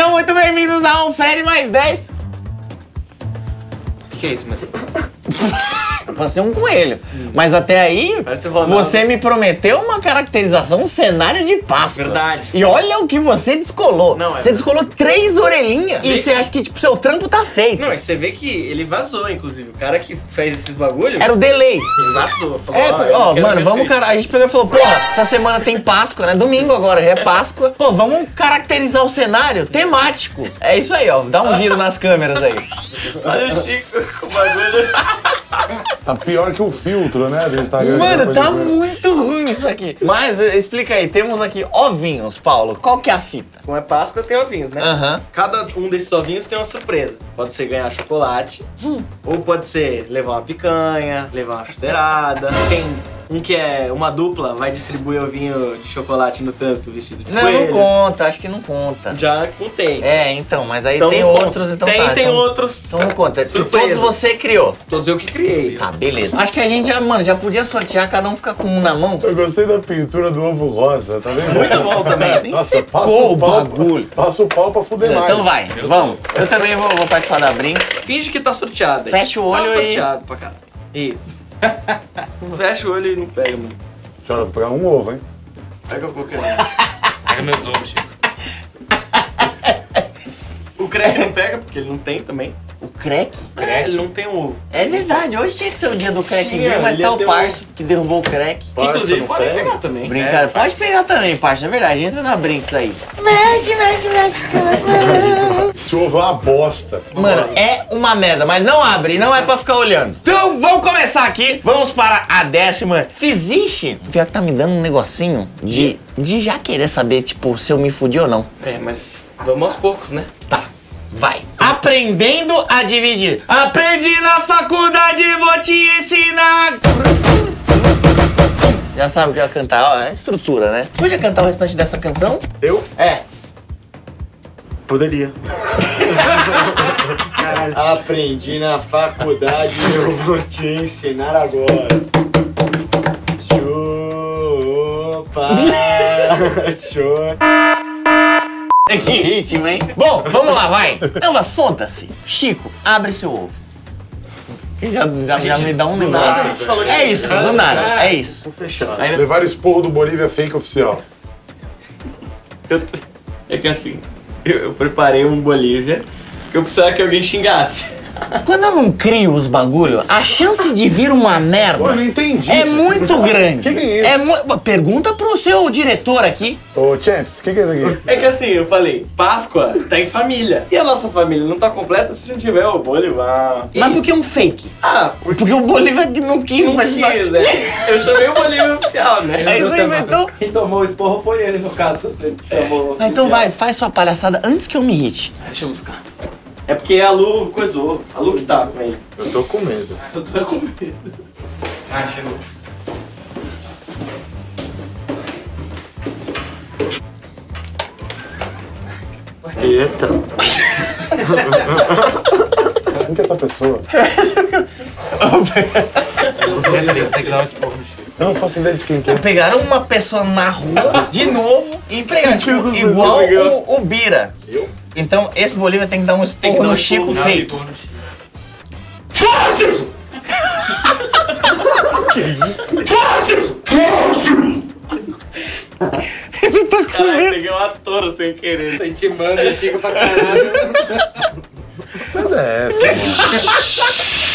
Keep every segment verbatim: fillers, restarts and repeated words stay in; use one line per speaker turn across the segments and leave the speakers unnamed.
Sejam muito bem-vindos a um Fred mais dez.
O que, que é isso, mano?
Pra ser um coelho. Hum. Mas até aí, você me prometeu uma caracterização, um cenário de Páscoa.
Verdade.
E olha o que você descolou.
Não, é
você
verdade.
descolou três orelhinhas. E você acha que, tipo, seu trampo tá feito.
Não, e você vê que ele vazou, inclusive. O cara que fez esses bagulhos...
Era o delay.
Vazou. Falou,
É,
ó,
ó, mano, vamos, cara. A gente pegou e falou, porra, essa semana tem Páscoa, né? Domingo agora, é Páscoa. Pô, vamos caracterizar o cenário temático. É isso aí, ó. Dá um giro nas câmeras aí.
Olha o Chico com o bagulho.
Tá pior que o filtro, né, do Instagram.
Mano, tá muito ruim isso aqui. Mas, explica aí, temos aqui ovinhos, Paulo. Qual que é a fita?
Como é Páscoa, tem ovinhos, né?
Aham. Uhum.
Cada um desses ovinhos tem uma surpresa. Pode ser ganhar chocolate, hum. ou pode ser levar uma picanha, levar uma chuteirada. Tem um que é uma dupla, vai distribuir ovinho de chocolate no trânsito vestido de
não,
coelho.
Não, não conta, acho que não conta.
Já contei.
É, então, mas aí
então
tem outros, então
tem,
tá.
Tem
então,
outros.
Então não conta.
Surpresa.
Todos você criou.
Todos eu que criei.
Tá, beleza. Acho que a gente já, mano, já podia sortear, cada um ficar com um na mão.
Eu gostei da pintura do ovo rosa, tá vendo?
Muito bom também.
Nem
Nossa,
secou
passa o
o
pau,
bagulho.
Passa o pau pra fuder mais.
Então vai, eu vamos. Sou. Eu também vou, vou participar da Brinks.
Finge que tá sorteado.
Fecha o olho
tá
e...
sorteado pra caralho. Isso. Fecha o olho e não pega, mano.
Deixa eu pegar um ovo, hein?
Pega qualquer um.
Pega meus ovos, Chico.
O crack não pega, porque ele não tem também.
O crack?
É, ele não tem um ovo.
É verdade, hoje tinha que ser o dia do crack
Tinha,
vir, mas
ele
tá
ia
o
ter
parço que derrubou o crack.
Que, inclusive pode pegar também.
Brincadeira.
É,
pode pegar também, parça, é verdade. Entra na Brinks aí.
Mexe, mexe, mexe.
Esse ovo é uma bosta.
Mano, é uma merda, mas não abre, não é pra ficar olhando. Então vamos começar aqui. Vamos para a décima Physician. Pior que tá me dando um negocinho de, de já querer saber, tipo, se eu me fudi ou não.
É, mas vamos aos poucos, né?
Tá. Vai. Aprendendo a dividir. Aprendi na faculdade, vou te ensinar. Já sabe o que eu ia cantar, ó, é a estrutura, né? Podia cantar o restante dessa canção?
Eu?
É.
Poderia.
Aprendi na faculdade, eu vou te ensinar agora. Chupa, chupa.
Que ritmo, hein? Bom, vamos lá, vai. Não, vai, foda-se. Chico, abre seu ovo. Já, já, já me dá um
Do nada, a
negócio.
gente falou de-
É isso, do nada, é isso.
Tô fechado.
Aí,
Levar esporro do Bolívia Fake oficial.
eu, é que assim, eu, eu preparei um Bolívia que eu precisava que alguém xingasse.
Quando eu não crio os bagulho, a chance de vir uma merda
Pô, eu não entendi.
é
isso.
muito grande.
Que que é isso?
É mu... Pergunta pro seu diretor aqui.
Ô, Champs, o que, que é isso aqui?
É que assim, eu falei, Páscoa tá em família. E a nossa família não tá completa se não tiver o Bolívar.
Mas por que um fake?
Ah, porque
Porque o Bolívia não quis
não
participar.
quis, né? Eu chamei o Bolívar oficial, né?
Aí você inventou?
Quem tomou o esporro foi ele, no caso. Você chamou.
Ah, então vai, faz sua palhaçada antes que eu me irrite.
Deixa eu buscar. É porque a Lu coisou. A Lu que tá com ele.
Eu tô com medo.
Eu tô com medo. Ah, chegou.
Eita.
Quem que é essa pessoa?
Senta ali, você tem que dar um esporro no Chico.
Eu não faço ideia de quem que é.
Pegaram uma pessoa na rua, de novo, e pegaram, tipo,
Deus do céu,
igual
pegou.
o, o Bira.
Eu?
Então, esse Bolívia tem que dar um
Tem
esporro
que dar
no
um
Chico
esporro,
fake.
Esporro no Chico.
Ele tá com
Caralho,
medo.
peguei uma touro sem querer.
Tô intimando o Chico pra caralho.
Nada é essa, mano.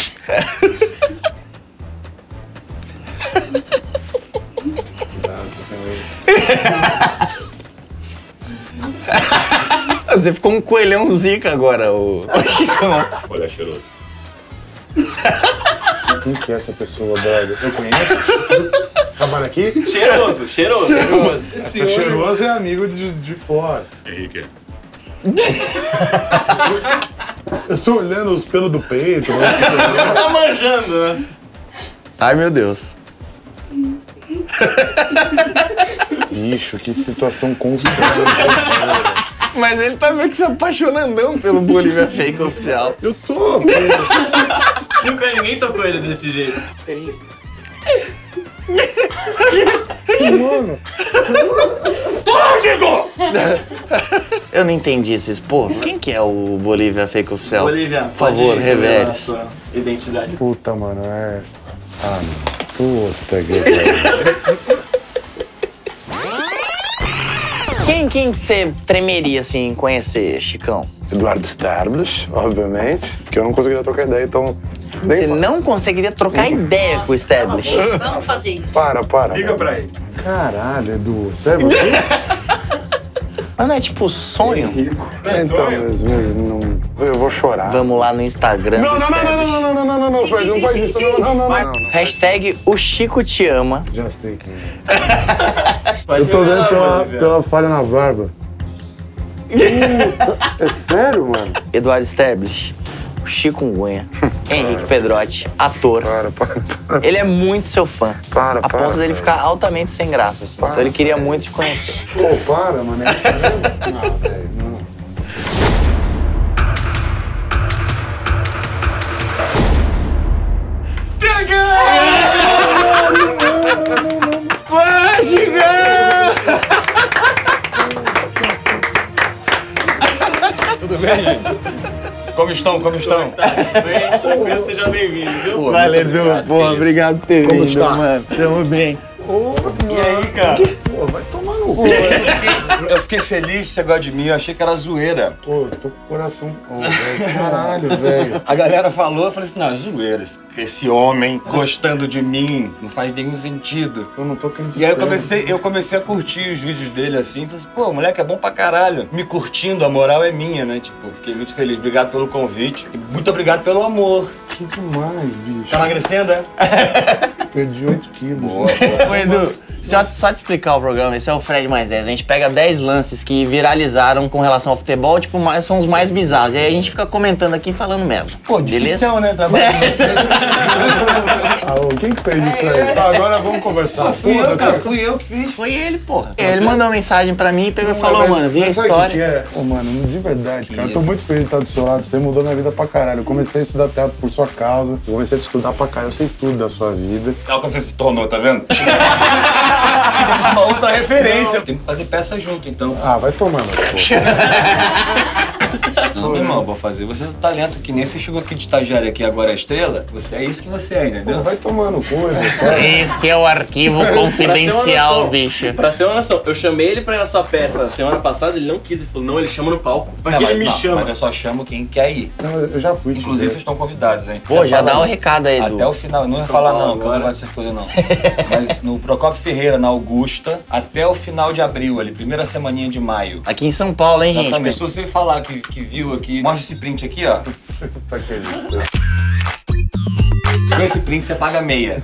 Você ficou um coelhão zica agora, o, o Chicão.
Olha, cheiroso. Quem que é essa pessoa, brother? Eu conheço? Trabalha aqui?
Cheiroso, cheiroso.
Cheiroso.
Essa cheiroso é amigo de, de fora. Henrique. Eu tô olhando os pelos do peito. Mas...
Você tá manjando, né?
Ai, meu Deus.
Bicho, que situação constrangedora.
Mas ele tá meio que se apaixonandão pelo Bolívia Fake oficial.
Eu tô.
Nunca ninguém tocou ele desse jeito.
Mano.
Eu não entendi esses porra. Quem que é o Bolívia Fake Oficial?
Bolívia,
por favor, revele.
a sua identidade.
Puta, mano, é... Ah, puta que pariu.
Quem, quem que você tremeria, assim, em conhecer, Chicão?
Eduardo Sterblich, obviamente, que eu não conseguiria trocar ideia, então... nem
Você
fala.
não conseguiria trocar ideia com o Establish.
Vamos fazer isso.
Para, para.
Liga pra ele.
Caralho, Edu, você é você?
Mas não é tipo sonho?
Então, mas, mas não... Eu vou chorar.
Vamos lá no Instagram.
Não,
do
não, não,
Establish.
não, não, não, não, não, não, Fred, não faz isso, não, não, não, não, não.
Hashtag o Chico te ama.
Já sei quem é. Eu tô vendo pela, pela falha na barba. Puta, é sério, mano?
Eduardo Establish, o Chikungunya, Henrique Pedrotti, ator.
Para, para, para.
Ele é muito seu fã.
Para,
A
para,
ponto dele
para.
ficar altamente sem graça, assim. Então ele queria muito te conhecer.
Pô, para, mano, é isso mesmo? Não, velho, não.
Vai, Chicão!
Tudo bem, gente? Como estão? Como estão?
Bem, tranquilo, seja bem-vindo, viu?
Valeu, Edu. Porra, obrigado por ter
Como
vindo,
está?
mano. Tamo bem.
E aí, cara?
Pô, vai tomar no cu.
Eu fiquei feliz que você gosta de mim, eu achei que era zoeira.
Pô, eu tô com o coração... Pô, velho, caralho, velho.
A galera falou, eu falei assim, não, é zoeira. Esse- Esse homem gostando de mim não faz nenhum sentido.
Eu não tô acreditando.
E aí eu comecei, eu comecei a curtir os vídeos dele assim, falei assim, pô, o moleque é bom pra caralho. Me curtindo, a moral é minha, né? Tipo, eu fiquei muito feliz. Obrigado pelo convite. E muito obrigado pelo amor.
Que demais, bicho.
Tá emagrecendo, é?
Perdi oito quilos.
Boa,
Ô, Edu, só, só te explicar o programa, esse é o Fred mais dez. A gente pega dez lances que viralizaram com relação ao futebol, tipo, mais- são os mais bizarros. E aí a gente fica comentando aqui e falando mesmo.
Pô,
beleza?
difícil, né? Trabalhar com você.
Ah, ô, quem que fez isso aí? Tá, agora vamos conversar.
Fui eu, cara,
Foda-se.
fui eu que fiz.
Foi ele, porra. Ele mandou uma mensagem pra mim e pegou e falou,
Mas-
mano, vi a
mas sabe o
história.
que que é? Ô, mano, de verdade, cara, eu tô
isso?
muito feliz de estar do seu lado. Você mudou minha vida pra caralho. Eu comecei a estudar teatro por sua causa. Eu comecei a estudar pra caralho. Eu sei tudo da sua vida.
Olha como você se tornou, tá vendo? Tinha que ter uma outra referência. Tem que fazer peça junto, então.
Ah, vai tomando, pô.
Não, meu irmão, vou fazer. Você é um talento que nem você chegou aqui de estagiário aqui agora é estrela. Você é isso que você é,
Pô,
entendeu?
vai tomando coisa, cara.
Este é o arquivo confidencial, bicho.
Pra ser uma noção, eu chamei ele pra ir na sua peça semana passada, ele não quis, ele falou, não, ele chama no palco. Vai que
Não,
ele
mas,
me
não,
chama.
mas eu só chamo quem quer ir.
Não, eu já fui.
Inclusive, vocês
Tite.
estão convidados, hein?
Pô, já dá o
falando.
recado aí, Edu.
Até o final, não ia
São
falar
Paulo
não, que eu não
agora.
gosto dessas coisas não. Mas no Procópio Ferreira, na Augusta, até o final de abril, ali, primeira semaninha de maio.
Aqui em São Paulo, hein, gente?
Exatamente. Se você falar que, que viu aqui, mostra esse print aqui, ó.
Tá querido.
Com esse print você paga meia.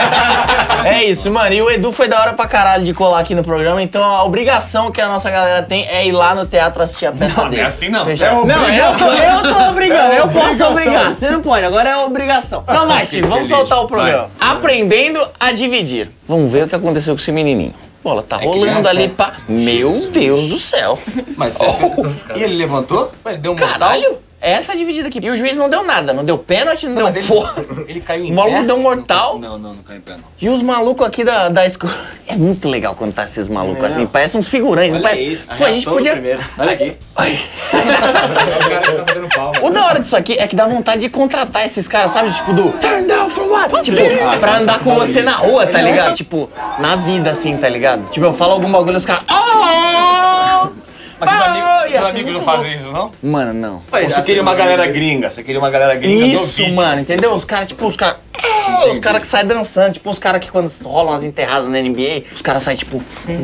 É isso, mano. E o Edu foi da hora pra caralho de colar aqui no programa, então a obrigação que a nossa galera tem é ir lá no teatro assistir a peça
Não,
dele.
não é assim não.
Fechado?
É
não, eu tô, eu tô obrigando, eu posso
obrigação.
obrigar. Você não pode, agora é obrigação. Então vai, Chico, vamos
feliz.
soltar o programa. Aprendendo a dividir. Vamos ver o que aconteceu com esse menininho. Bola tá
É
rolando
criança.
ali pra... Meu Deus do céu.
Mas você... E ele levantou? Ele deu um mortal?
Caralho, essa dividida aqui. E o juiz não deu nada, não deu pênalti, não,
Mas
deu
ele,
porra.
ele caiu em
O maluco
pé?
deu um mortal.
Não, não, não caiu em pé, não.
E os malucos aqui da, da escola. É muito legal quando tá esses malucos
É.
assim. Parece uns figurantes.
Olha
Não parece...
isso, a
Pô, a gente
reação do
podia.
primeiro. Olha aqui.
Ai.
O cara que tá batendo palma.
O da hora disso aqui é que dá vontade de contratar esses caras, sabe? Tipo, do turn down for what? Tipo, pra andar com você na rua, tá ligado? Tipo, na vida assim, tá ligado? Tipo, eu falo algum bagulho e os caras. Oh!
Mas seus amigos,
Ah, ia
seus
ser
amigos
muito
não fazem isso, não?
Mano, não.
Ou você queria uma galera gringa, você queria uma galera gringa do
Isso,
vídeo.
mano, entendeu? Os caras, tipo, os caras. Ah, os caras que saem dançando, tipo, os caras que quando rolam as enterradas na N B A, os caras saem, tipo.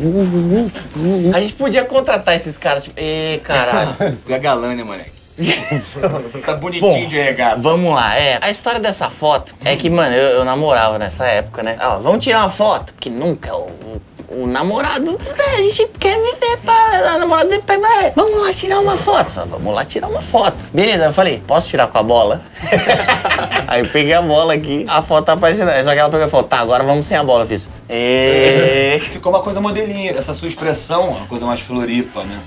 A gente podia contratar esses caras, tipo, ê, caralho.
Tu é galã, né, moleque? Tá bonitinho de regata.
Vamos lá, é. A história dessa foto é que, mano, eu, eu namorava nessa época, né? Ó, vamos tirar uma foto, porque nunca o, o, o namorado, né, a gente quer viver pra... O namorado sempre pega, vai, vamos lá tirar uma foto. Fala, vamos lá tirar uma foto. Beleza, eu falei, posso tirar com a bola? Aí eu peguei a bola aqui, a foto tá aparecendo. Só que ela pegou e falou, tá, agora vamos sem a bola. Eu fiz, e...
Ficou uma coisa modelinha, essa sua expressão, uma coisa mais floripa, né?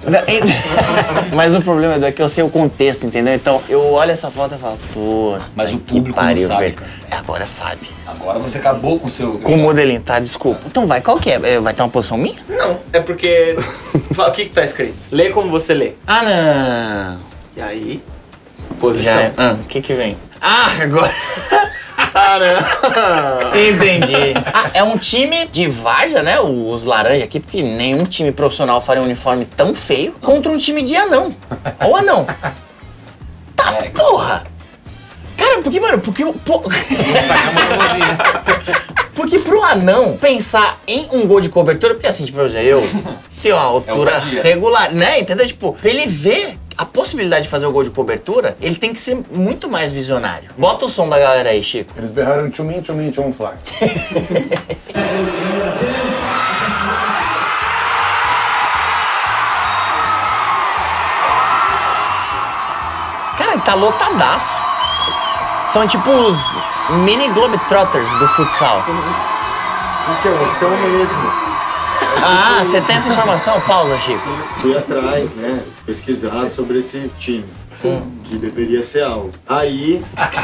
Mas o problema é que eu sei o contexto, entendeu? Então eu olho essa foto e falo, pô,
Mas
que
o público
pariu,
não sabe,
velho.
cara.
É, agora sabe.
Agora você acabou com o seu...
Com o modelinho, tá? Desculpa. Então vai, qual que é? É, vai ter uma posição minha?
Não, é porque... o que que tá escrito? Lê como você lê.
Ah, não.
E aí, posição.
Já, ah, o que que vem? Ah, agora...
Ah, não.
Entendi. Ah, é um time de várzea, né? Os laranja aqui, porque nenhum time profissional faria um uniforme tão feio contra um time de anão. Ou anão. Tá,
É.
porra! Cara, porque, mano, porque o... po- Porque pro anão pensar em um gol de cobertura, porque assim, tipo, por exemplo, eu tenho uma altura
ousadia.
regular, né? Entendeu? Tipo, pra ele ver a possibilidade de fazer o gol de cobertura, ele tem que ser muito mais visionário. Bota o som da galera aí, Chico.
Eles berraram tchumim, tchumim, tchum fly.
Cara, ele tá lotadaço. São tipo os mini Globetrotters do futsal.
Então, são mesmo.
Ah, você tem essa informação? Pausa, Chico.
Fui atrás, né? Pesquisar sobre esse time. Que deveria ser algo. Aí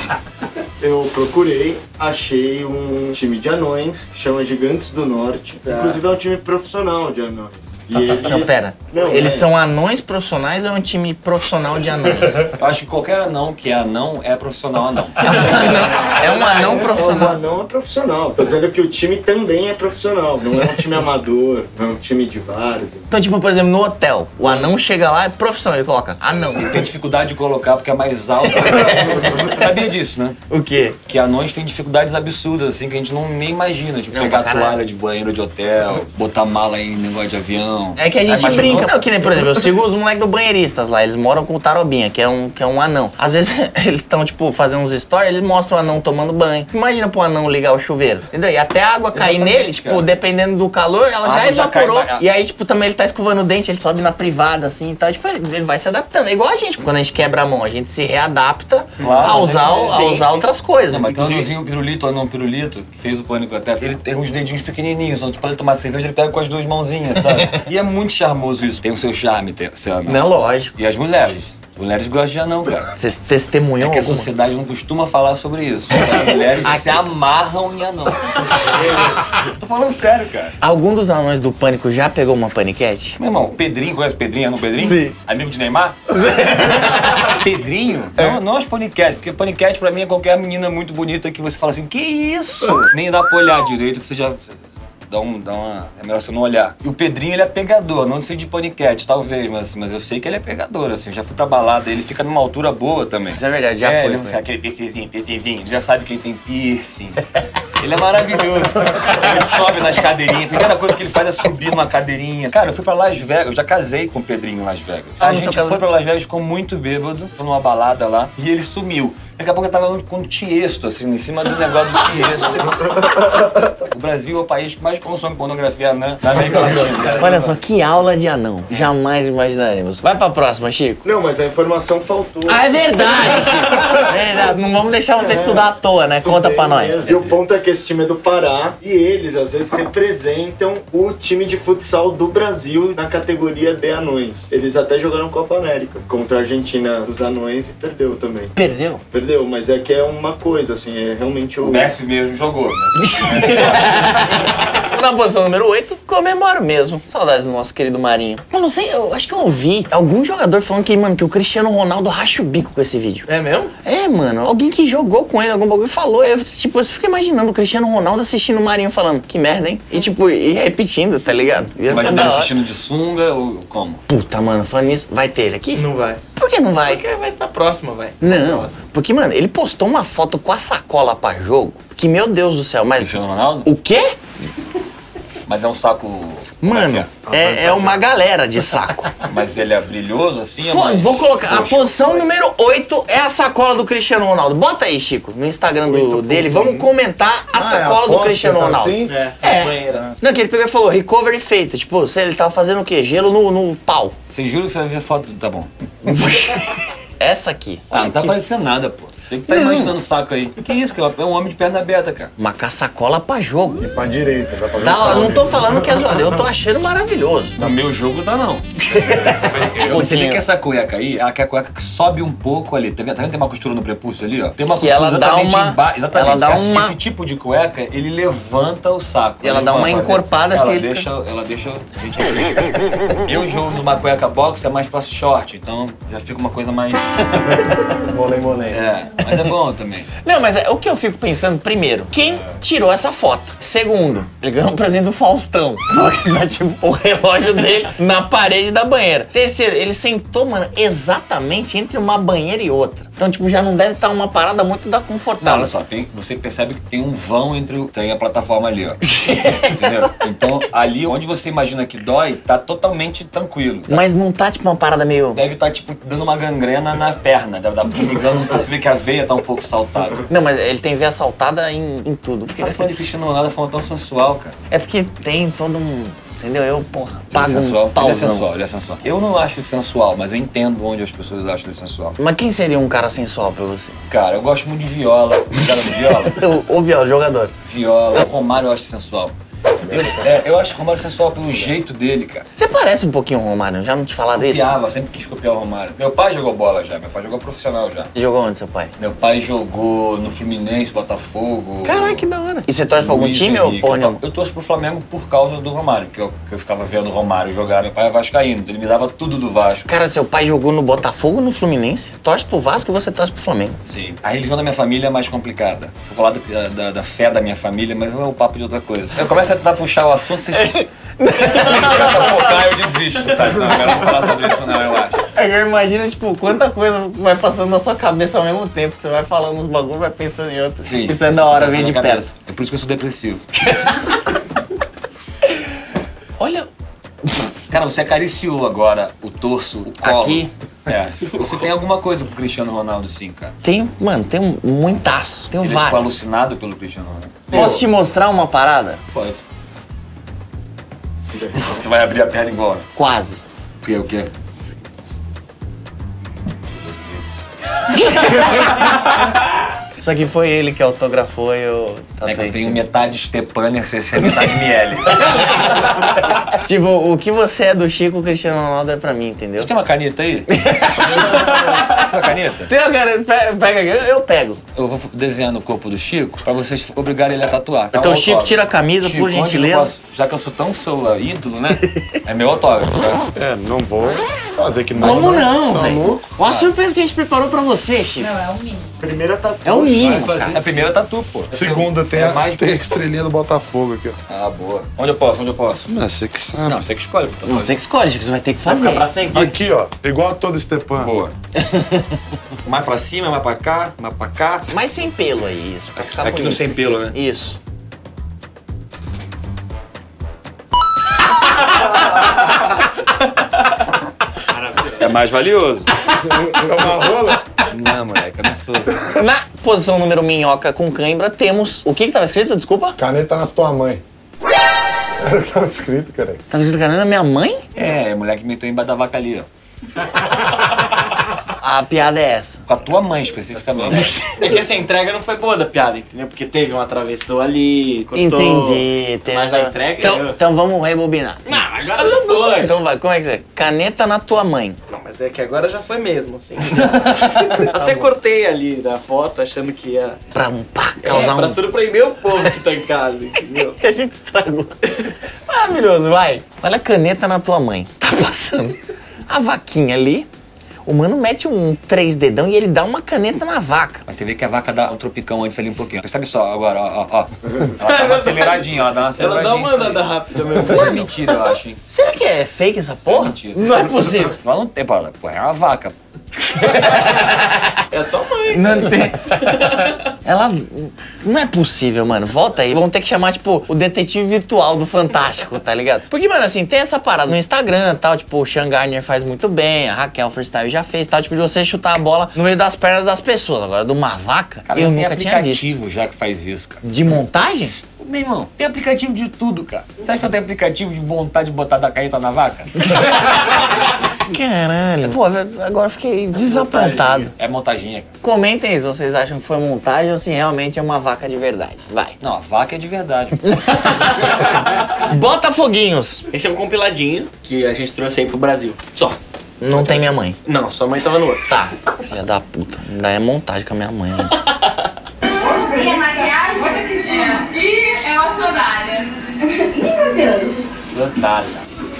eu procurei, achei um time de anões que chama Gigantes do Norte. Inclusive é um time profissional de anões. E eles...
Não, pera.
Não,
Eles
é.
são anões profissionais ou é um time profissional de anões?
Eu acho que qualquer anão que é anão é profissional anão.
É um anão
É, o
profissional.
anão é profissional. Tô dizendo que o time também é profissional. Não é um time amador, não é um time de várzea.
Então, tipo, por exemplo, no hotel, o anão chega lá, é profissional, ele coloca anão.
Tem dificuldade de colocar porque é mais alto. Sabia disso, né?
O quê?
Que anões têm dificuldades absurdas, assim, que a gente não nem imagina. Tipo,
Não,
pegar
pra caralho.
toalha de banheiro de hotel, botar mala em negócio de avião.
É que a gente
Já imaginou?
brinca. Não, que nem, por exemplo, eu sigo os moleques do Banheiristas lá, eles moram com o Tarobinha, que é um, que é um anão. Às vezes eles estão, tipo, fazendo uns stories, eles mostram o anão tomando banho. Imagina pro anão ligar o chuveiro, entendeu? E até a água cair
Exatamente,
nele, tipo,
cara.
dependendo do calor, ela
A
já
água já
evaporou.
cai,
E aí, tipo, também ele tá escovando o dente, ele sobe na privada, assim e tal. Tipo, ele, ele vai se adaptando. É igual a gente, quando a gente quebra a mão, a gente se readapta
Claro,
a usar,
a gente-
a
sim,
usar
sim.
outras coisas.
Não, mas tem um anãozinho pirulito, anão pirulito, que fez o Pânico até. Ele tem uns dedinhos pequenininhos, então, tipo, ele tomar cerveja, ele pega com as duas mãozinhas, sabe? E é muito charmoso isso. Tem o seu charme, ter- ser anão.
Não, lógico.
E as mulheres? Mulheres gostam de anão, cara.
Você testemunhou
É que a
alguma?
sociedade não costuma falar sobre isso. As mulheres se amarram em anão. Tô falando sério, cara.
Algum dos anões do Pânico já pegou uma paniquete?
Meu irmão, Pedrinho, conhece o Pedrinho? Anão Pedrinho?
Sim.
Amigo de Neymar? Pedrinho? Não, não as paniquetes, porque paniquete pra mim é qualquer menina muito bonita que você fala assim, que isso? Nem dá pra olhar direito que você já... Dá, um, dá uma... É melhor você não olhar. E o Pedrinho, ele é pegador, não sei de paniquete, talvez, mas, mas eu sei que ele é pegador, assim. Eu já fui pra balada, ele fica numa altura boa também.
Isso é verdade, já
é,
foi.
Ele,
foi.
sabe, aquele piercingzinho, piercingzinho, ele já sabe quem tem piercing. Ele é maravilhoso. Ele sobe nas cadeirinhas. A primeira coisa que ele faz é subir numa cadeirinha. Cara, eu fui pra Las Vegas, eu já casei com o Pedrinho em Las Vegas.
Ah,
A
no seu
gente
caso-
foi pra Las Vegas, ficou muito bêbado, foi numa balada lá, e ele sumiu. Daqui a pouco eu tava com o Tiesto, assim, em cima do negócio do Tiesto. O Brasil é o país que mais consome pornografia né, na América Latina.
Olha só, que aula de anão. Jamais imaginaremos. Vai pra próxima, Chico.
Não, mas a informação faltou.
Ah, é verdade, Chico. É verdade. Não vamos deixar você estudar à toa, né? Conta pra nós.
E o ponto é que esse time é do Pará e eles, às vezes, representam o time de futsal do Brasil na categoria de anões. Eles até jogaram Copa América contra a Argentina dos anões e perdeu também.
Perdeu?
Perdeu, mas é que é uma coisa, assim, é realmente o...
O Messi mesmo jogou. Né?
Na posição número oito, comemoro mesmo. Saudades do nosso querido Marinho. Eu não sei, eu acho que eu ouvi algum jogador falando que, mano, que o Cristiano Ronaldo racha o bico com esse vídeo.
É mesmo?
É, mano, alguém que jogou com ele, algum bagulho, falou. Eu, tipo, você fica imaginando o Cristiano Ronaldo assistindo o Marinho falando, que merda, hein? E, tipo, e repetindo, tá ligado?
Você
Ia ser
imagina
da
ele
hora.
assistindo de sunga ou como?
Puta, mano, falando nisso, vai ter ele aqui?
Não vai.
Por que não vai?
Porque vai na próxima, vai.
Não,
Próxima.
porque, mano, ele postou uma foto com a sacola pra jogo, que, meu Deus do céu, mas...
Cristiano Ronaldo?
O quê?
Mas é um saco... como é que
Mano,
é?
é, é uma galera de saco.
Mas ele é brilhoso assim? é
Fo-
mais
Vou colocar, a
frouxo?
posição número oito é a sacola do Cristiano Ronaldo. Bota aí, Chico, no Instagram do, dele, vamos comentar a
Ah, é a
sacola do
foto
Cristiano
que tá
Ronaldo.
assim?
É,
É.
banheiras.
Não, que ele pegou e falou, recovery feito. Tipo, se ele tava fazendo o quê? Gelo no, no pau.
Você jura que você vai ver foto? Tá bom.
Essa aqui.
Ah, não tá
Que-
aparecendo nada, pô. Você que tá imaginando o saco aí. Que isso, cara? É um homem de perna aberta, cara.
Uma caçacola pra jogo.
E pra direita, dá pra ver.
Não, eu não tô falando que é zoado, eu tô achando maravilhoso.
No meu jogo tá não. Você vê que essa cueca aí, ela é a cueca que sobe um pouco ali. Tá vendo? Tá vendo? Tem uma costura no prepúcio ali, ó. Tem uma
Que
costura
ela dá
exatamente
uma-
embaixo. Exatamente.
ela dá
esse,
uma-
esse tipo de cueca, ele levanta o saco.
E ela dá uma
Levanta,
encorpada,
ela
filho.
deixa, ela deixa a gente aqui. Eu já uso uma cueca box, é mais pra short, então já fica uma coisa mais...
Molém, molém.
É, mas é bom também.
Não, mas é, o que eu fico pensando, primeiro, quem tirou essa foto? Segundo, ele ganhou um presente do Faustão. Tá tipo o relógio dele na parede da banheira. Terceiro, ele sentou, mano, exatamente entre uma banheira e outra. Então, tipo, já não deve estar uma parada muito da
Não,
confortável.
olha só, tem, você percebe que tem um vão entre o, tem a plataforma ali, ó. Entendeu? Então, ali onde você imagina que dói, tá totalmente tranquilo.
Mas não tá, tipo, uma parada meio...
Deve estar, tipo, dando uma gangrena na perna, deve estar formigando um pouco. Você vê que a veia tá um pouco saltada.
Não, mas ele tem veia saltada em, em tudo.
Você tá falando de Cristiano Ronaldo falando tão sensual, cara.
É porque tem todo um... Entendeu? Eu, porra, pago
Ele é sensual.
um
Ele é
pauzão.
sensual, ele é sensual. Eu não acho ele sensual, mas eu entendo onde as pessoas acham ele sensual.
Mas quem seria um cara sensual pra você?
Cara, eu gosto muito de Viola. Cara de Viola?
O, o Viola, jogador.
Viola. O Romário eu acho sensual. Eu, é, eu acho o Romário sensual pelo jeito dele, cara.
Você parece um pouquinho o Romário, já não te falaram isso?
Copiava, sempre quis copiar o Romário. Meu pai jogou bola já, meu pai jogou profissional já.
Você jogou onde, seu pai?
Meu pai jogou no Fluminense, Botafogo.
Caraca, que da hora. E você torce pra algum
Luiz
time ou
Henrique.
porra
eu,
nenhuma?
eu torço pro Flamengo por causa do Romário, porque eu, que eu ficava vendo o Romário jogar. Meu pai é vascaíno, então ele me dava tudo do Vasco.
Cara, seu pai jogou no Botafogo ou no Fluminense? Torce pro Vasco e você torce pro Flamengo.
Sim. A religião da minha família é mais complicada. Vou falar da, da, da fé da minha família, mas não é o papo de outra coisa. Eu começo a tentar puxar o assunto, vocês começam a focar e eu desisto, sabe? Não, eu não vou falar sobre isso não, eu acho.
É que eu imagino, tipo, quanta coisa vai passando na sua cabeça ao mesmo tempo, que você vai falando uns bagulho, vai pensando em outro.
Sim,
Isso é da hora, vem
acontece
de
na
perto.
cabeça. É por isso que eu sou depressivo.
Olha,
Cara, você acariciou agora o torso, o colo.
Aqui?
É. Você tem alguma coisa com o Cristiano Ronaldo, sim, cara.
tem, mano, tem um muitaço, tem
Ele é tipo
vários.
alucinado pelo Cristiano Ronaldo.
Posso te mostrar uma parada?
Pode. Você vai abrir a perna igual.
Quase.
O que? O que?
Isso aqui foi ele que autografou e eu
É que eu
tatuei
tenho
em cima.
metade Stepaner, você é metade Miele.
Tipo, o que você é do Chico, o Cristiano Ronaldo é pra mim, entendeu?
Você tem uma caneta aí? Você tem uma caneta?
Tem uma cara, pe- pega aqui, eu- eu pego.
Eu vou desenhar no corpo do Chico pra vocês obrigarem ele a tatuar. É um
Então, Chico,
autógrafo.
tira a camisa,
Chico,
por
onde eu
gentileza.
posso- já que eu sou tão seu ídolo, né? É meu autógrafo, tá?
É, não vou fazer que não.
Como não,
Tá
velho?
louco?
Olha a surpresa que a gente preparou pra você, Chico.
Não, é o mínimo.
Primeira tatu.
É o mínimo,
fazer
cara.
É a primeira tatu, pô.
Segunda tem
É
a,
mais-
tem a estrelinha do Botafogo aqui, ó.
Ah, boa. Onde eu posso? Onde eu posso?
Não, você que sabe.
Não, você que escolhe. Pô.
Você que escolhe, Chico, você vai ter que
Vai
fazer.
ficar pra sempre.
Aqui, ó. Igual a todo Stepan.
Boa. Mais pra cima, mais pra cá, mais pra cá.
Mas sem pelo aí, isso, pra ficar
Aqui no
bonito.
sem pelo, né?
Isso.
É mais valioso.
É uma rola?
Não, moleque, eu não sou assim.
Na posição número minhoca com cãibra, temos... O que que tava escrito, desculpa?
Caneta na tua mãe. Era o que tava escrito, cara.
Tava escrito caneta na minha mãe?
É, moleque meteu embaixo da vaca ali, ó.
A piada é essa.
Com a tua mãe, especificamente.
É que essa entrega não foi boa da piada, entendeu? Porque teve uma travessura ali, cortou.
Entendi. Teve
Mas
essa-
a entrega
Então,
eu-
então vamos rebobinar.
Não, agora já foi.
Então vai, como é que você... Caneta na tua mãe.
Não, mas é que agora já foi mesmo, assim. Até cortei ali da foto, achando que ia...
Pra um pá,
É,
causar
pra
um...
surpreender o povo que tá em casa, entendeu?
Que a gente estragou. Maravilhoso, vai. Olha a caneta na tua mãe. Tá passando a vaquinha ali. O mano mete um três dedão e ele dá uma caneta na vaca.
Mas você vê que a vaca dá um tropicão antes ali um pouquinho. Percebe só, agora, ó, ó, ó. Ela dá uma aceleradinha, ela dá uma
Ela
aceleradinha.
dá uma
isso aí.
andada rápida mesmo.
Isso é mentira, eu acho, hein?
Será que é fake essa
Isso é
porra?
mentira.
Não é possível.
Ela não tem, pô, ela- pô, é uma vaca.
É a tua mãe.
Não tem. Ela. Não é possível, mano. Volta aí. Vamos ter que chamar, tipo, o detetive virtual do Fantástico, tá ligado? Porque, mano, assim, tem essa parada no Instagram e tal. Tipo, o Sean Gardner faz muito bem, a Raquel Freestyle já fez tal. Tipo, de você chutar a bola no meio das pernas das pessoas. Agora, de uma vaca,
Cara,
eu
já tem
nunca tinha visto.
aplicativo já que faz isso, cara.
De montagem?
Meu irmão, tem aplicativo de tudo, cara. Você acha que eu tenho aplicativo de montar, de botar da caíta na vaca?
Caralho. Pô, agora eu fiquei desapontado.
É montaginha, cara.
Comentem aí se vocês acham que foi montagem ou se realmente é uma vaca de verdade. Vai.
Não, a vaca é de verdade.
Botafoguinhos.
Esse é um compiladinho que a gente trouxe aí pro Brasil. Só.
Não tem minha mãe.
Não, sua mãe tava no outro.
Tá. Filha da puta. Ainda é montagem com a minha mãe. Né?
E a maquiagem?
É. E é uma sandália.
Ih, meu Deus.
Sandália.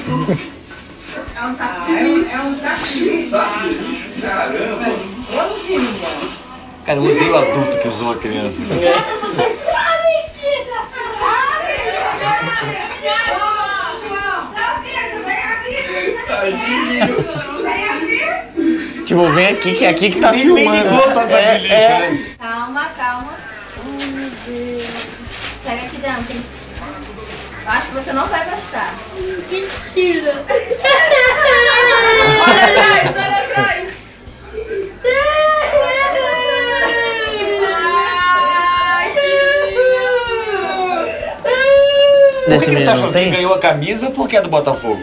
É um saco de lixo. É um saco de lixo. Caramba.
Cara, eu odeio o adulto que zoa a criança.
Tipo, vem aqui que é aqui que tá
Nem-
filmando.
nem ligou pra essa
É,
beliche,
é.
né?
Calma, calma. Oh, meu Deus. Pega aqui dentro, hein? Eu acho que você não vai gostar. Mentira.
Olha atrás, olha atrás.
Desse
Por que ele
menino
tá
não
achando que
tem?
ganhou a camisa ou porque é do Botafogo?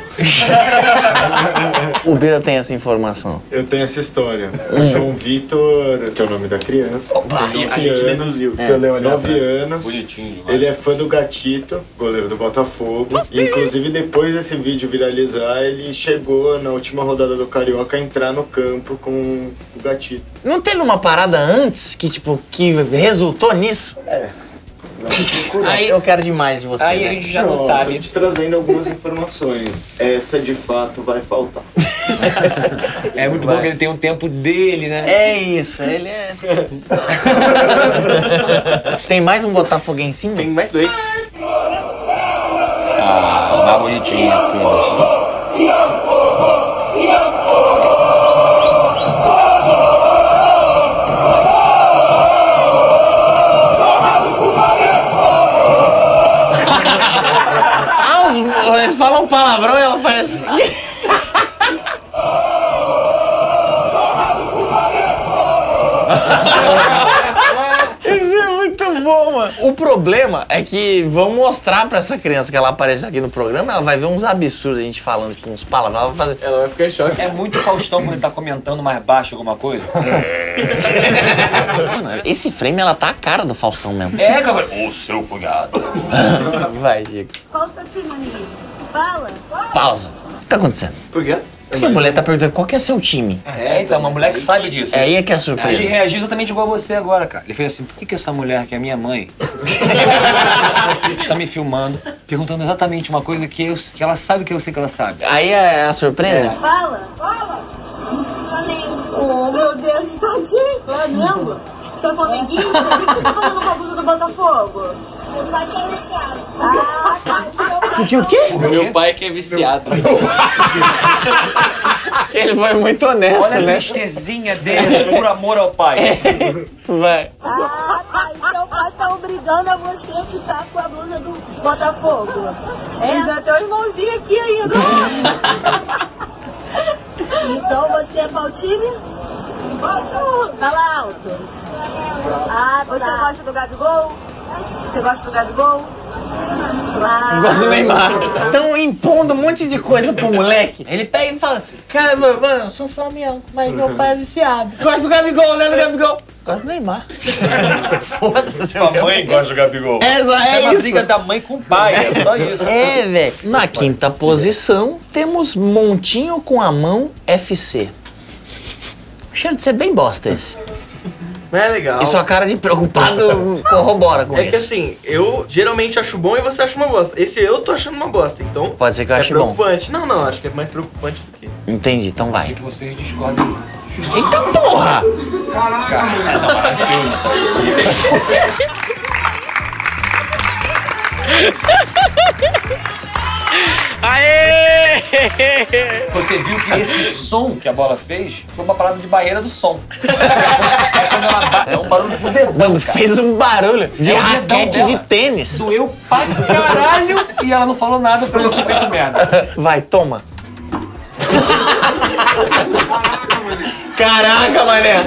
O Bira tem essa informação.
Eu tenho essa história. O João Vitor, que é o nome da criança, tem
a
nove
gente
anos.
deduziu.
Seu Leão é nove anos.
Bonitinho.
Ele é fã do Gatito, goleiro do Botafogo. E, inclusive, depois desse vídeo viralizar, ele chegou na última rodada do Carioca a entrar no campo com o Gatito.
Não teve uma parada antes que, tipo, que resultou nisso? Aí eu quero demais de você.
Aí
né?
a gente já não,
Tô
sabe.
te trazendo algumas informações. Essa, de fato, vai faltar.
É muito bom que ele tem um tempo dele, né?
É isso, ele é. Tem mais um botafoguensinho?
Tem mais dois.
Ah, mais bonitinho de todos.
Ah, os, eles falam palavrão e ela faz assim. Isso é muito bom, mano. O problema é que vão mostrar pra essa criança que ela aparece aqui no programa, ela vai ver uns absurdos a gente falando, tipo, uns palavrões, ela vai fazer.
Ela vai ficar em choque.
É muito Faustão quando ele tá comentando mais baixo alguma coisa.
Mano, esse frame ela tá a cara do Faustão mesmo.
É, cara. Ô, seu cunhado.
Vai, Diego.
Qual o seu time, amigo? Fala.
Pausa. O que tá acontecendo?
Por quê?
Porque a mulher tá perguntando qual que é seu time.
É, então, uma mulher que sabe disso.
É aí é que é a
Aí ele
surpresa.
reagiu exatamente igual você agora, cara. Ele fez assim, por que, que essa mulher, que é minha mãe, está me filmando, perguntando exatamente uma coisa que, eu, que ela sabe que eu sei que ela sabe.
Aí é a surpresa?
Fala. Fala. Flamengo. Oh, meu Deus, tadinho. Flamengo? Você é flamenguista? O que você tá fazendo com a blusa do Botafogo? Meu pai que é viciado. Ah, tá.
O que, o quê?
Meu pai que é viciado.
Ele foi muito honesto,
Olha a
né?
tristezinha dele, por amor ao pai.
Vai.
Ah, tá. E seu pai tá obrigando a você a ficar com a blusa do Botafogo. É? Ainda tem um irmãozinho aqui ainda. Então você é qual time? Fala alto. Ah, tá. Você gosta do Gabigol? Você gosta do Gabigol? Ah,
Gosto do Neymar. Estão impondo um monte de coisa pro moleque. Ele pega e fala, cara, mano, eu sou Flamengo, mas meu pai é viciado. Gosto do Gabigol, né, do Gabigol? Gosto do Neymar. Foda-se.
Sua mãe gosta do Gabigol.
É, só-
Isso
é
é uma
isso.
briga da mãe com o pai, é só isso.
É, velho. Na quinta posição, temos Montinho com a mão F C. O cheiro de ser bem bosta esse.
Mas é legal.
E sua cara de preocupado corrobora com
É que
isso.
assim, eu geralmente acho bom e você acha uma bosta. Esse eu tô achando uma bosta, então.
Pode ser que eu
é
ache bom.
preocupante. Não, não, acho que é mais preocupante do que.
Entendi, então vai.
Achei que vocês discordam.
Eita porra!
É, não, maravilhoso isso aí.
Aê!
Você viu que esse som que a bola fez foi uma parada de barreira do som. É quando ela bate, é um barulho pro dedão,
Mano,
cara.
fez um barulho de
É o dedão
raquete de
dela.
tênis.
Doeu pra caralho e ela não falou nada pra eu ter feito merda.
Vai, toma. Caraca, mané.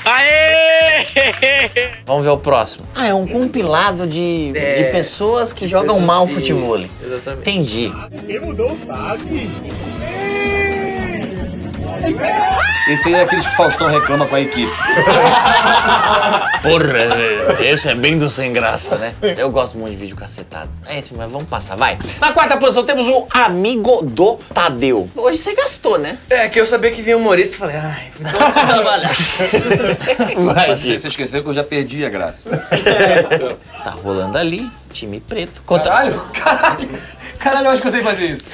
Aê! Vamos ver o próximo. Ah, é um compilado de,
É,
de pessoas que jogam
pessoas
mal
que-
futebol.
Exatamente.
Entendi.
Esse aí é aqueles que o Faustão reclama com a equipe.
Porra, esse é bem do sem graça, né? Eu gosto muito de vídeo cacetado. É esse, mas vamos passar, vai. Na quarta posição temos o Amigo do Tadeu. Hoje você gastou, né?
É, que eu sabia que vinha humorista e falei, ai, então eu vou trabalhar.
Vai,
Mas
Chico.
você esqueceu que eu já perdi a graça.
Tá rolando ali, time preto. Contra...
Caralho, caralho. Caralho, eu acho que eu sei fazer isso.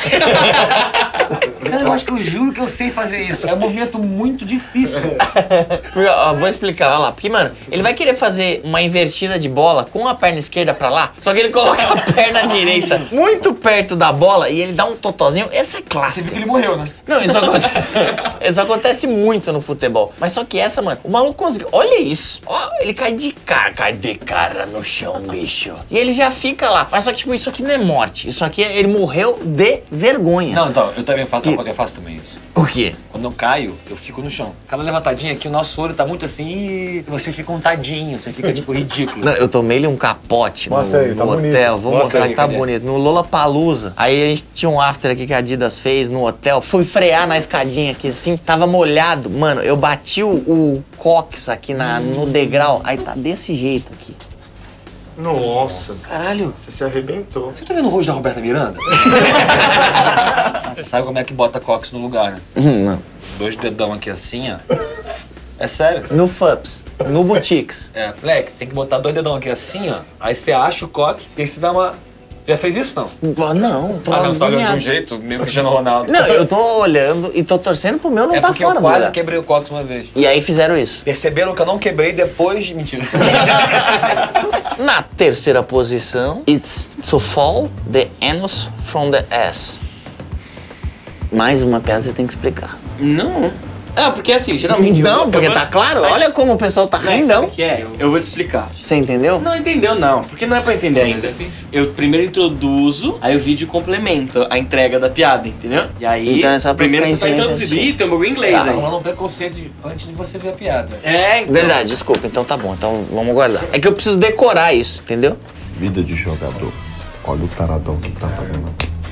Cara, eu acho que eu juro que eu sei fazer isso. É um movimento muito difícil.
Ó, vou explicar, olha lá. Porque, mano, ele vai querer fazer uma invertida de bola com a perna esquerda pra lá, só que ele coloca a perna direita muito perto da bola e ele dá um totozinho. Essa é
Você
clássica.
viu que ele morreu, né?
Não, isso acontece, isso acontece muito no futebol. Mas só que essa, mano, o maluco conseguiu. Olha isso. Ó, ele cai de cara, cai de cara no chão, bicho. E ele já fica lá. Mas só que, tipo, isso aqui não é morte. Isso aqui, é, ele morreu de vergonha.
Não, então, eu também faço, eu faço também isso.
O quê?
Quando eu caio, eu fico no chão. Aquela levantadinha aqui, o nosso olho tá muito assim e você fica um tadinho, você fica, tipo, ridículo.
Não, eu tomei-lhe um capote
Mostra
no,
aí, tá
no
bonito.
hotel. Vou
Mostra
mostrar
aí,
que tá
cadê?
bonito. No Lollapalooza. Aí a gente tinha um after aqui que a Adidas fez no hotel. Fui frear na escadinha aqui assim, tava molhado. Mano, eu bati o, o cox aqui na, no degrau. Aí tá desse jeito aqui.
Nossa,
Caralho,
você se arrebentou.
você tá vendo o rosto da Roberta Miranda? Ah, você sabe como é que bota cox no lugar, né?
Hum, não.
Dois dedão aqui assim, ó. É sério.
No Fups, no Boutiques.
É, moleque, você tem que botar dois dedão aqui assim, ó. Aí você acha o coque e aí você dá uma... Já fez isso, não?
Pô, Não, tô
Ah, não, você tá olhando de um
agoniado.
jeito, meio Cristiano Ronaldo.
Não, eu tô olhando e tô torcendo pro meu não
é
tá
porque
fora,
eu quase
mulher.
quebrei o cox uma vez.
E aí fizeram isso.
Perceberam que eu não quebrei depois de... Mentira.
Na terceira posição, it's to fall the anus from the ass. Mais uma piada você tem que explicar.
Não. Ah, porque assim, geralmente... eu-
Não,
eu
porque
vou-
tá claro.
Mas-
Olha como o pessoal tá
Não, sabe
rindão.
o que é? Eu vou te explicar.
Você entendeu?
Não entendeu, não. Porque não é pra entender ainda. Eu primeiro introduzo, aí o vídeo complementa a entrega da piada, entendeu? E aí,
Então é só pra
primeiro
ficar
você tá
em silêncio
introduzindo.
assim.
Ih, tem um bagulho em inglês
Tá
aí.
rolando um preconceito de- antes de você ver a piada.
É, então.
Verdade, desculpa. Então tá bom. Então vamos guardar. É que eu preciso decorar isso, entendeu?
Vida de jogador. Olha o taradão que tá fazendo.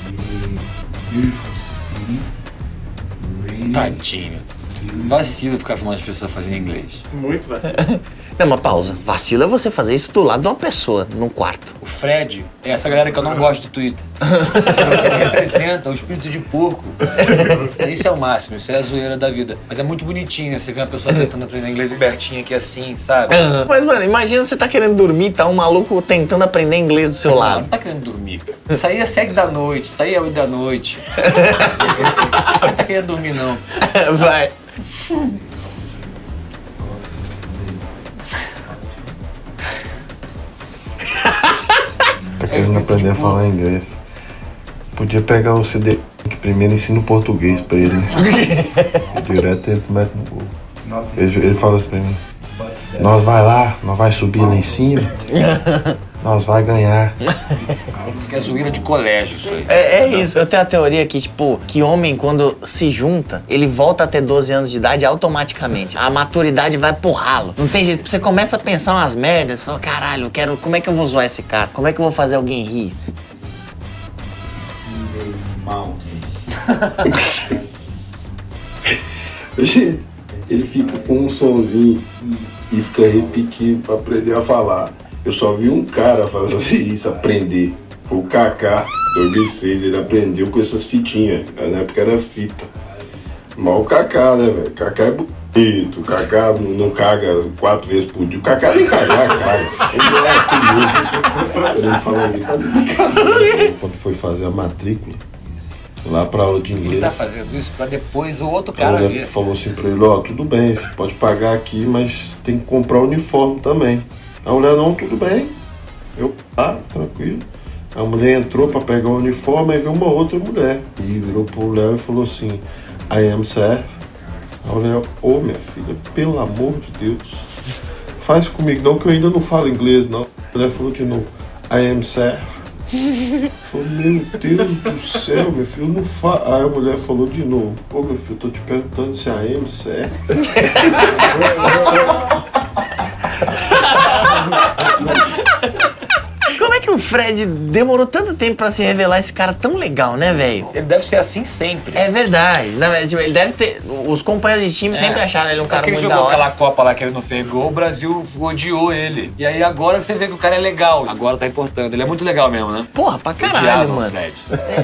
Tadinho. Vacilo ficar filmando as pessoas fazendo inglês.
Muito vacilo.
Não, uma pausa. Vacilo é você fazer isso do lado de uma pessoa, num quarto.
O Fred é essa galera que eu não gosto do Twitter. Ele representa o espírito de porco. Isso é o máximo, isso é a zoeira da vida. Mas é muito bonitinho, né? Você vê uma pessoa tentando aprender inglês libertinha aqui assim, sabe?
Mas, mano, imagina você tá querendo dormir, tá um maluco tentando aprender inglês do seu
Não,
lado.
não tá querendo dormir, cara. Isso aí é segue da noite, isso aí é oito da noite. Você não tá querendo dormir, não.
Vai.
Tá querendo aprender a falar inglês. Podia pegar o C D que primeiro ensina o português pra ele. Direto ele mete no gol. Ele, ele fala assim pra mim. Nós vai lá, nós vai subir lá em cima. Nós vai ganhar.
É zoeira de colégio isso aí.
É, é isso. Eu tenho a teoria que, tipo, que homem, quando se junta, ele volta a ter doze anos de idade automaticamente. A maturidade vai pro ralo. Não tem jeito. Você começa a pensar umas merdas, você fala, caralho, eu quero. Como é que eu vou zoar esse cara? Como é que eu vou fazer alguém rir?
Ele fica com um sonzinho e fica repetindo pra aprender a falar. Eu só vi um cara fazer isso, aprender. Foi o Kaká, dois mil e seis, ele aprendeu com essas fitinhas. Na época era fita. Mas o Kaká, né, velho? Kaká é bonito, o Kaká não, não caga quatro vezes por dia. O Kaká nem cagar, caga. Ele é aqui mesmo. Ele fala isso, tá de brincadeira. Quando foi fazer a matrícula, lá pra aula de
Ele
inglês.
tá fazendo isso pra depois o outro
A
cara
mulher
ver.
falou assim pra ele, ó, tudo bem, você pode pagar aqui, mas tem que comprar o uniforme também. A mulher, não, tudo bem. Eu, ah, tranquilo. A mulher entrou pra pegar o uniforme e viu uma outra mulher. E virou pro Léo e falou assim, I am Seth. A mulher, ô minha filha, pelo amor de Deus, faz comigo não, que eu ainda não falo inglês, não. A mulher falou de novo, I am Seth. Falei, meu Deus do céu, meu filho, não fa... Aí a mulher falou de novo, pô, meu filho, tô te perguntando se a M serve.
Como é que o Fred demorou tanto tempo pra se revelar esse cara tão legal, né, velho?
Ele deve ser assim sempre.
É verdade. Na verdade, tipo, ele deve ter... Os companheiros de time
É.
sempre acharam ele um cara
Porque ele
muito da
jogou
hora.
aquela Copa lá que ele não fez gol, o Brasil odiou ele. E aí agora você vê que o cara é legal. Agora tá importando. Ele é muito legal mesmo, né?
Porra, pra caralho,
Odiava o
mano.
Fred.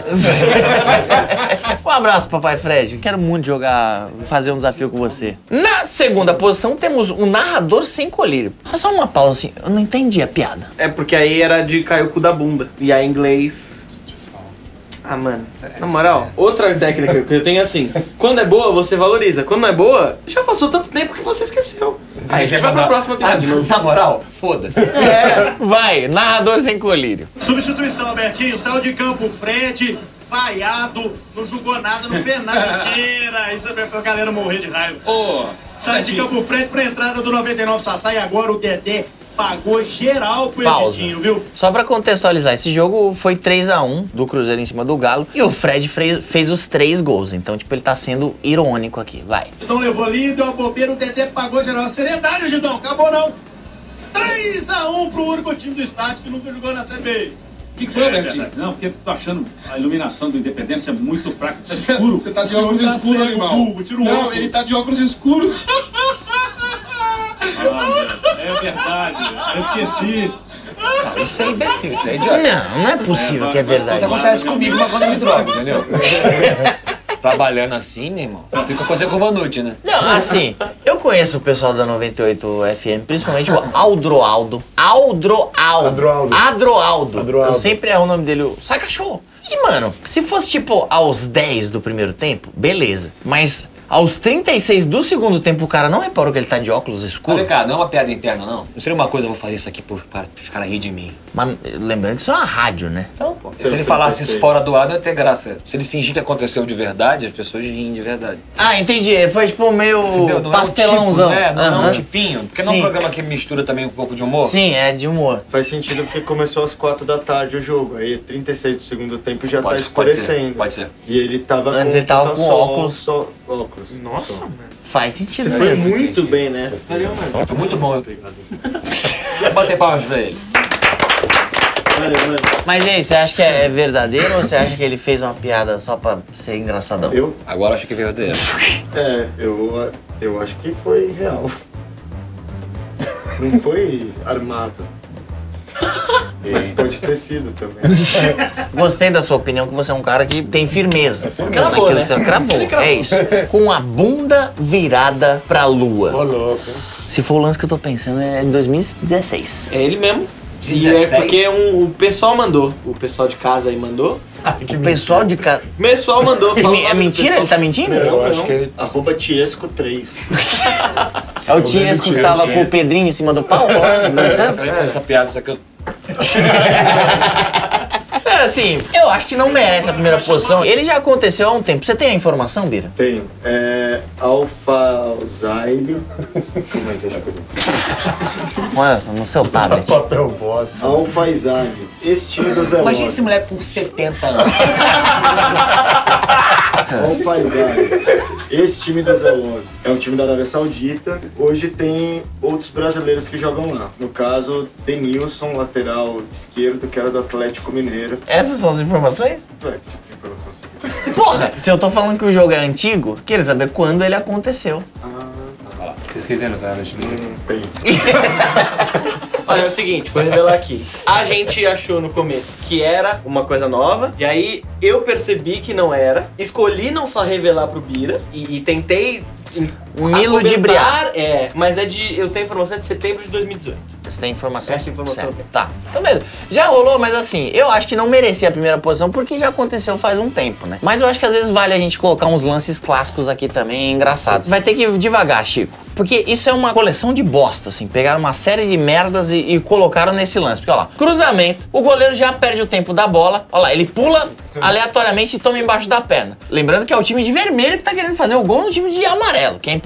Um abraço, papai Fred. Quero muito jogar, fazer um desafio com você. Na segunda posição, temos o narrador sem colírio. Mas só uma pausa assim, eu não entendi a piada.
É porque aí era de cair o cu da bunda. E aí em inglês... Ah, mano, na moral, outra técnica que eu tenho é assim, quando é boa, você valoriza. Quando não é boa, já passou tanto tempo que você esqueceu. Aí a gente vai pra próxima tentar de novo.
Na moral, foda-se.
É.
Vai, narrador sem colírio.
Substituição, Albertinho. Saiu de campo o Fred, vaiado, não jogou nada, não fez nada. Mentira, isso é pra galera morrer de raiva.
Ô,
Sai de campo o Fred pra entrada do noventa e nove Sassá e agora o Dedé pagou geral pro
Pausa.
Evitinho, viu?
Só pra contextualizar, esse jogo foi três a um do Cruzeiro em cima do Galo e o Fred fez, fez os três gols. Então, tipo, ele tá sendo irônico aqui. Vai.
Então levou ali, deu uma bobeira, o Dedé pagou geral. Seriedade, Gidão, acabou não. três a um pro único time do estádio que nunca jogou na C B.
O que, que foi, Albertinho? É, não, porque eu tô achando a iluminação do Independência muito fraca, tá escuro. Você tá de óculos
Tá
escuros,
cego,
animal.
Hugo, tira o
Não,
óculos.
ele tá de óculos escuros. Ah, é verdade, eu esqueci.
Não, isso é imbecil, isso é idiota.
Não, não é possível que é verdade.
Isso acontece comigo, mas quando eu me drogo, entendeu? Trabalhando assim, meu irmão, fica coisa curva-noite, né?
Não, assim, eu conheço o pessoal da noventa e oito F M, principalmente o Aldroaldo. Aldroaldo.
Adroaldo.
Adroaldo.
Adroaldo.
Eu sempre erro o nome dele. Sai, cachorro. E, mano, se fosse, tipo, aos dez do primeiro tempo, beleza. Mas aos trinta e seis do segundo tempo, o cara não reparou que ele tá de óculos escuros?
Olha, cara, não é uma piada interna, não. Não seria uma coisa, eu vou fazer isso aqui pro cara, os caras rirem de mim.
Mas lembrando que isso é uma rádio, né?
Então, pô, se ele falasse isso fora do ar, não ia ter graça. Se ele fingir que aconteceu de verdade, as pessoas riem de verdade.
Ah, entendi. Foi, tipo, meio
Entendeu? Não
pastelãozão.
É um tipo, né? Não é
Aham.
um tipinho. Porque não é
Sim.
um programa que mistura também um pouco de humor?
Sim, é de humor.
Faz sentido porque começou às quatro da tarde o jogo. Aí trinta e seis do segundo tempo já
Pode-
tá
pode ser,
escurecendo.
pode ser.
E ele tava
Antes
com
ele tava
tá
com
só-
óculos.
Só óculos.
Nossa,
só.
mano.
Faz sentido
Você foi
mesmo.
muito bem, né? Valeu, mano.
Foi muito bom. Vou bater palmas pra ele.
Valeu, mano.
Mas e aí, você acha que é verdadeiro ou você acha que ele fez uma piada só pra ser engraçadão?
Eu?
Agora acho que é verdadeiro.
É, eu, eu acho que foi real. Não foi armado. Mas pode ter sido também.
Gostei da sua opinião, que você é um cara que tem firmeza.
Cravou,
naquilo
né?
que você cravou.
Ele cravou.
É isso. Com a bunda virada pra lua.
Ô, louco.
Se for o lance que eu tô pensando, é em dois mil e dezesseis.
É ele mesmo. E é
dezesseis?
porque um, o pessoal mandou. O pessoal de casa aí mandou.
O pessoal de casa.
O pessoal mandou.
Ele
fala
me-
o
É
nome do
mentira?
pessoal.
Ele tá mentindo?
Eu
acho que ele-
Arroba Tiesco três.
É o Tiesco que tava com o Pedrinho em cima do pau, ó, dançando?
Eu ia fazer essa piada, só que eu...
É, assim, eu acho que não merece a primeira posição. Ele já aconteceu há um tempo. Você tem a informação, Bira?
Tenho. É. Alfazaile. Como é que deixa eu ver?
Olha, no seu tablet.
Papel bosta.
Alfazaile. Esse time do Zé
Imagina
Lopes.
esse moleque com setenta anos.
Alfazaile. Esse time do Zé Lopes é um time da Arábia Saudita. Hoje tem outros brasileiros que jogam lá. No caso, Denilson, lateral esquerdo, que era do Atlético Mineiro.
Essas são as informações?
Ué, que tipo de informação você quer?
Porra, se eu tô falando que o jogo é antigo, queria saber quando ele aconteceu.
Ah,
Pesquisei no tá? Deixa eu ver.
não tem.
Olha, é o seguinte, vou revelar aqui. A gente achou no começo que era uma coisa nova, e aí eu percebi que não era, escolhi não fa- revelar pro Bira, e, e tentei... em-
Me
argumentar,
ludibriar.
É, mas é de... eu tenho informação de setembro de dois mil e dezoito.
Você tem informação?
Essa informação eu
Certo.
tenho.
Tá. Então beleza. Já rolou, mas assim, eu acho que não merecia a primeira posição porque já aconteceu faz um tempo, né? Mas eu acho que às vezes vale a gente colocar uns lances clássicos aqui também, engraçados. Vai ter que ir devagar, Chico. Porque isso é uma coleção de bosta, assim. Pegaram uma série de merdas e, e colocaram nesse lance. Porque, ó lá, cruzamento, o goleiro já perde o tempo da bola. Ó lá, ele pula aleatoriamente e toma embaixo da perna. Lembrando que é o time de vermelho que tá querendo fazer o gol no time de amarelo, que é importante.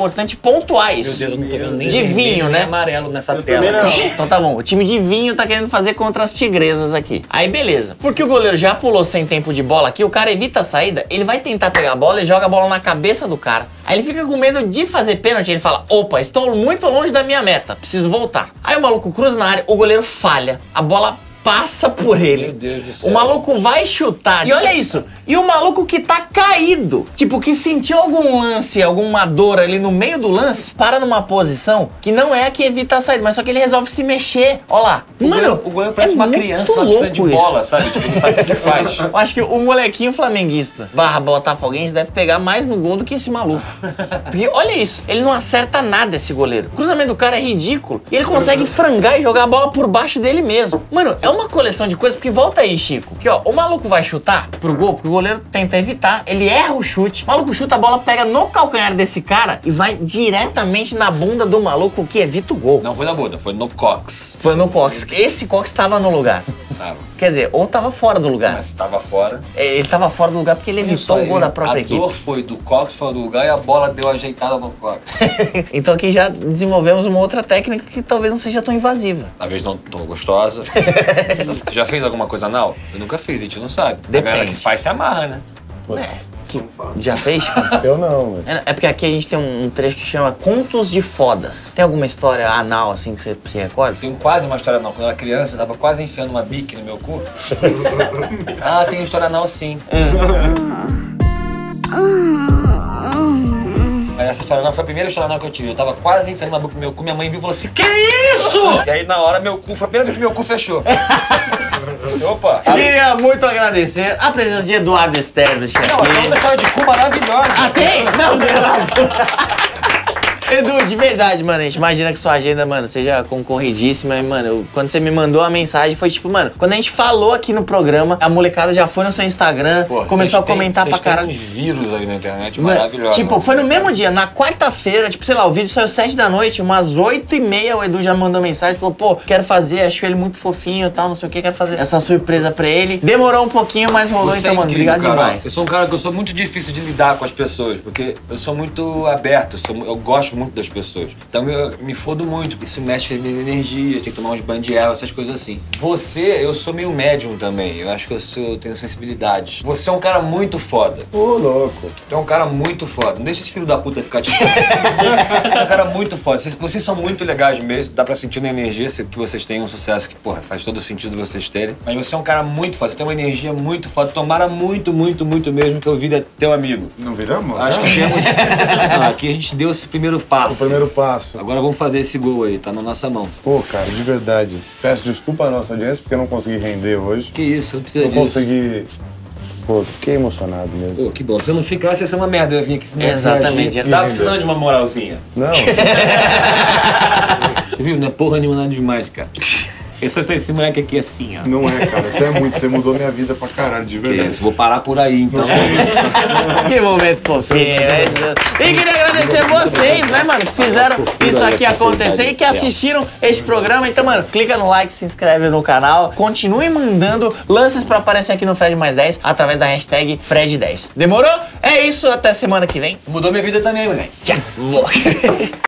importante pontuar isso.
Meu Deus, eu não tô vendo nem
de
vermelho,
vinho,
nem
né?
amarelo nessa
Eu
tela.
também não.
cara.
Então tá bom, o time de vinho tá querendo fazer contra as tigresas aqui. Aí beleza. Porque o goleiro já pulou sem tempo de bola aqui, o cara evita a saída, ele vai tentar pegar a bola e joga a bola na cabeça do cara. Aí ele fica com medo de fazer pênalti, ele fala, opa, estou muito longe da minha meta, preciso voltar. Aí o maluco cruza na área, o goleiro falha, a bola passa por ele.
Meu Deus do céu.
O maluco vai chutar. E olha isso. E o maluco que tá caído, tipo, que sentiu algum lance, alguma dor ali no meio do lance, para numa posição que não é a que evita a saída, mas só que ele resolve se mexer. Olha lá.
O goleiro, o goleiro parece
é
uma
muito
criança, uma pista de
louco
bola,
isso.
sabe? Tipo, não sabe o que faz.
Eu acho que o molequinho flamenguista barra botafoguense deve pegar mais no gol do que esse maluco. Porque olha isso, ele não acerta nada esse goleiro. O cruzamento do cara é ridículo. E ele consegue frangar e jogar a bola por baixo dele mesmo. Mano, é uma coleção de coisas, porque volta aí, Chico. Que ó, o maluco vai chutar pro gol, porque o goleiro tenta evitar, ele erra o chute. O maluco chuta, a bola pega no calcanhar desse cara e vai diretamente na bunda do maluco que evita o gol.
Não foi na bunda, foi no cox.
Foi no Cox. Esse Cox tava no lugar.
Tava.
Quer dizer, ou tava fora do lugar.
Mas tava fora.
Ele tava fora do lugar porque ele evitou o gol da própria
a
equipe.
dor foi do cox, foi do lugar e a bola deu ajeitada no cox.
Então aqui já desenvolvemos uma outra técnica que talvez não seja tão invasiva.
Talvez não tão gostosa. Você já fez alguma coisa anal? Eu nunca fiz, a gente não sabe. A galera
Depende.
que faz se amarra, né?
É. Já fez?
Eu não, velho.
É, é porque aqui a gente tem um, um trecho que chama Contos de Fodas. Tem alguma história anal assim que você se recorda?
Tenho quase uma história anal. Quando eu era criança, eu tava quase enfiando uma bique no meu cu. Ah, tem história anal sim. Mas essa história anal foi a primeira história anal que eu tive. Eu tava quase enfiando uma bique no meu cu, minha mãe viu e falou assim, que isso? E aí na hora meu cu, foi a primeira vez que meu cu fechou. Opa!
Queria muito agradecer a presença de Eduardo Sterblitch aqui.
Não, mas tem uma história de cu maravilhosa.
Ah, tem? Não, pelo Edu, de verdade, mano, a gente imagina que sua agenda, mano, seja concorridíssima. E, mano, eu- quando você me mandou a mensagem, foi tipo, mano, quando a gente falou aqui no programa, a molecada já foi no seu Instagram,
Pô,
começou a
vocês têm-
comentar pra
vocês têm
caralho.
uns vírus aí na internet
Mano,
maravilhosos.
tipo, foi no mesmo dia, na quarta-feira, tipo, sei lá, o vídeo saiu sete da noite, umas oito e meia o Edu já mandou mensagem, falou, pô, quero fazer, acho ele muito fofinho e tal, não sei o que, quero fazer essa surpresa pra ele. Demorou um pouquinho, mas rolou,
Você
então,
é
mano,
incrível,
obrigado
Carol.
demais.
Eu sou um cara que eu sou muito difícil de lidar com as pessoas, porque eu sou muito aberto, eu, sou mu- eu gosto muito das pessoas. Então eu me fodo muito, isso mexe com as minhas energias, tem que tomar uns banhos de erva, essas coisas assim. Você, eu sou meio médium também, eu acho que eu, sou, eu tenho sensibilidades. Você é um cara muito foda.
Ô, louco.
Tu é um cara muito foda. Não deixa esse filho da puta ficar te... Você é um cara muito foda. Vocês, vocês são muito legais mesmo. Dá pra sentir na energia que vocês têm um sucesso que, porra, faz todo sentido vocês terem. Mas você é um cara muito foda. Você tem uma energia muito foda. Tomara muito, muito, muito mesmo que eu vire teu amigo.
Não viramos?
Acho que temos... Não, aqui a gente deu esse primeiro
O
passo.
primeiro passo.
Agora vamos fazer esse gol aí. Tá na nossa mão.
Pô, cara, de verdade. Peço desculpa à nossa audiência porque eu não consegui render hoje.
Que isso, não precisa
Não
disso.
consegui... Pô, fiquei emocionado mesmo.
Pô, que bom. Se eu não ficasse, ia ser uma merda. Eu ia vir aqui se não
Exatamente.
reagir. Tava precisando de uma moralzinha.
Não,
Você viu? Não é porra nenhuma nada demais, cara. Eu sou esse moleque aqui assim, ó.
não é, cara. Você é muito. Você mudou minha vida pra caralho, de
Que
verdade.
isso, vou parar por aí, então.
Que momento fofinho, é isso. E queria agradecer vocês, né, mano, que fizeram isso aqui acontecer e que assistiram este programa. Então, mano, clica no like, se inscreve no canal. Continue mandando lances pra aparecer aqui no Fred Mais dez através da hashtag Fred dez. Demorou? É isso, até semana que vem.
Mudou minha vida também, moleque.
Tchau.